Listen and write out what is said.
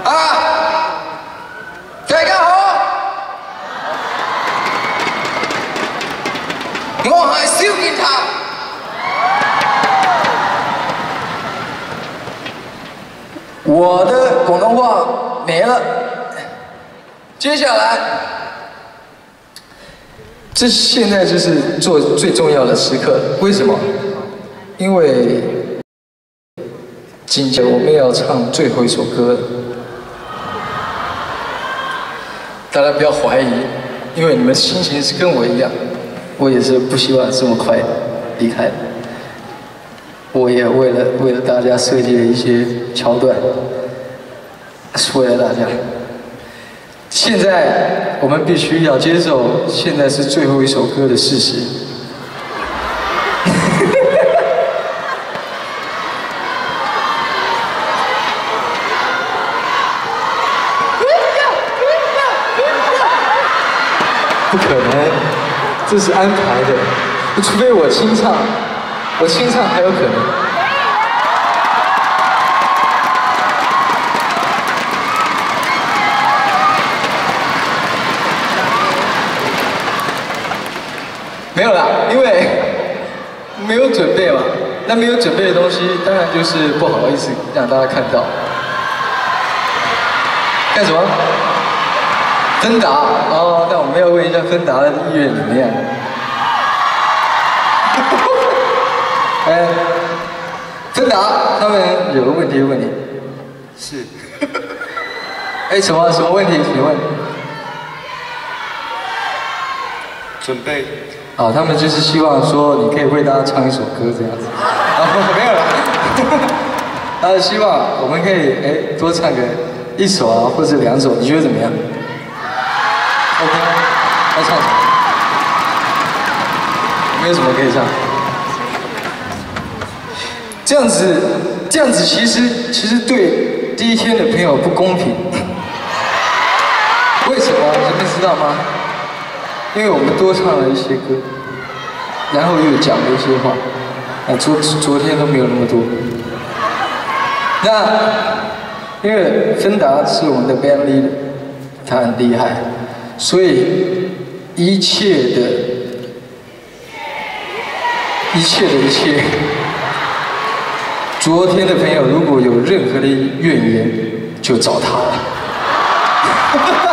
啊！大家好，我係蕭健談。我的廣東話沒了，接下來，這現在就是做最重要的時刻，為什麼？因為緊接着我們要唱最後一首歌了。 大家不要懷疑，因為你們心情是跟我一樣，我也是不希望這麼快離開。我也為了大家設計了一些橋段，是為了大家。現在我們必須要接受，現在是最後一首歌的事實。不可能，这是安排的，除非我清唱，我清唱还有可能。没有啦，因为没有准备嘛。那没有准备的东西，当然就是不好意思让大家看到。干什么？ 芬达哦，那我们要问一下芬达的意愿怎么样？哎，芬达他们有个问题问你，是，哎，什么问题？请问？ 准备。 啊，他们就是希望说你可以为大家唱一首歌这样子。啊，没有了。他希望我们可以多唱个一首啊，或者2首，你觉得怎么样？ OK， 要唱什么？没有什么可以唱。这样子其实对第一天的朋友不公平。为什么？你们知道吗？因为我们多唱了一些歌，然后又讲了一些话。昨天都没有那么多。那因为芬达是我们的 band leader， 他很厉害。 所以一切，昨天的朋友如果有任何的怨言，就找他了。